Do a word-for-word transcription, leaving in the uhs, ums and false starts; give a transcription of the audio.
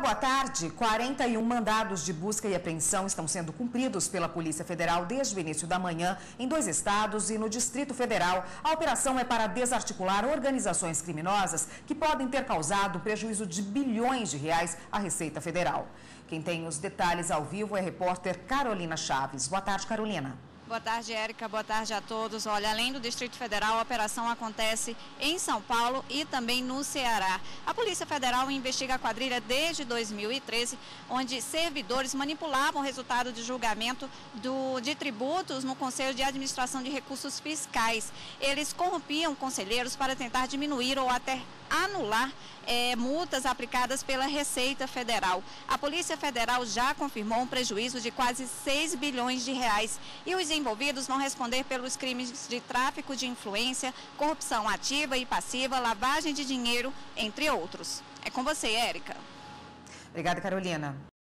boa tarde. quarenta e um mandados de busca e apreensão estão sendo cumpridos pela Polícia Federal desde o início da manhã em dois estados e no Distrito Federal. A operação é para desarticular organizações criminosas que podem ter causado prejuízo de bilhões de reais à Receita Federal. Quem tem os detalhes ao vivo é a repórter Carolina Chaves. Boa tarde, Carolina. Boa tarde, Érica. Boa tarde a todos. Olha, além do Distrito Federal, a operação acontece em São Paulo e também no Ceará. A Polícia Federal investiga a quadrilha desde dois mil e treze, onde servidores manipulavam o resultado de julgamento do, de tributos no Conselho de Administração de Recursos Fiscais. Eles corrompiam conselheiros para tentar diminuir ou até anular é, multas aplicadas pela Receita Federal. A Polícia Federal já confirmou um prejuízo de quase seis bilhões de reais e os envolvidos vão responder pelos crimes de tráfico de influência, corrupção ativa e passiva, lavagem de dinheiro, entre outros. É com você, Érica. Obrigada, Carolina.